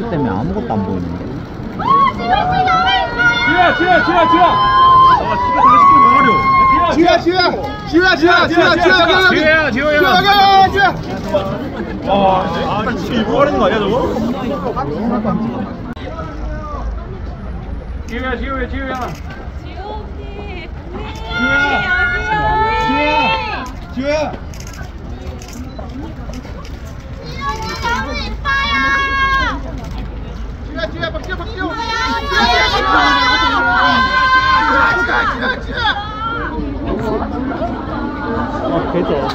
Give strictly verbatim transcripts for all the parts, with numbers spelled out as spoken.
렌즈 때문에 아무것도 안 보이는데. 지우야 지우야 지우야 지우야. 아 지우야 다시 시키면 너무 어려워. 지우야 지우야 지우야 지우야 지우야 지우야 지우야 지우야 지우야 지우야. 와, 아 지금 이거 하는 거 아니야 저거? 지우야 지우야 지우야. 지우야 지우야. 지우야 박지우 박지우. 아, 그죠.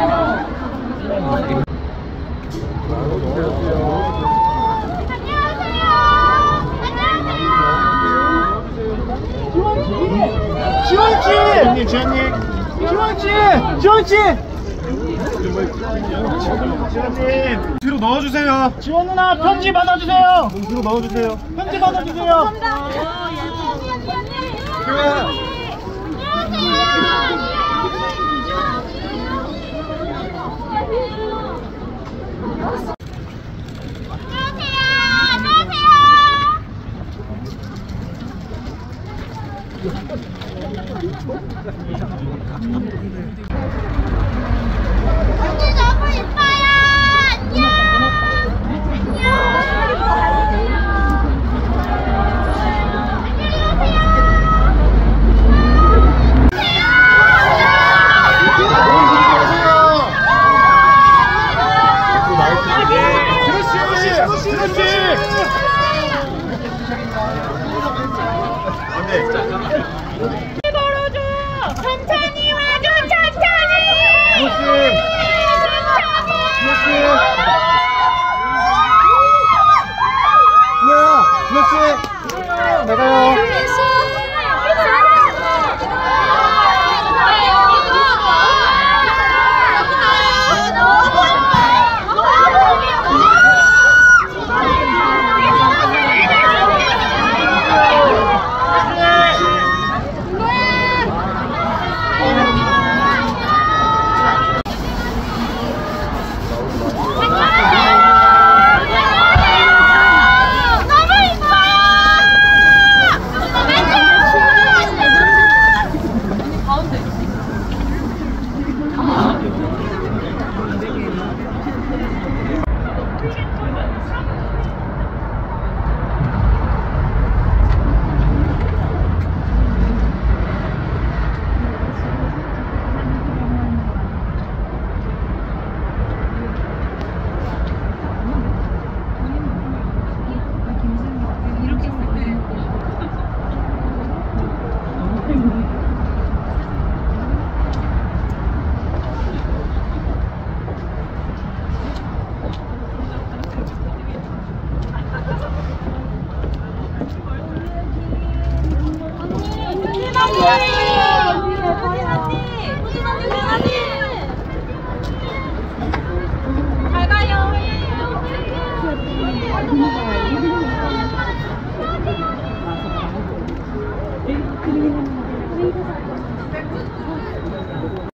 지원씨! 지원님! 지원씨! 지원씨! 지원님! 뒤로 넣어주세요. 지원 누나 편지 받아주세요. 뒤로 넣어주세요. 편지 받아주세요. 지원! 언니 너무 예뻐요. 안녕. 천천히 와줘 천천히. 뭐야? 그렇지. 나가요. 언니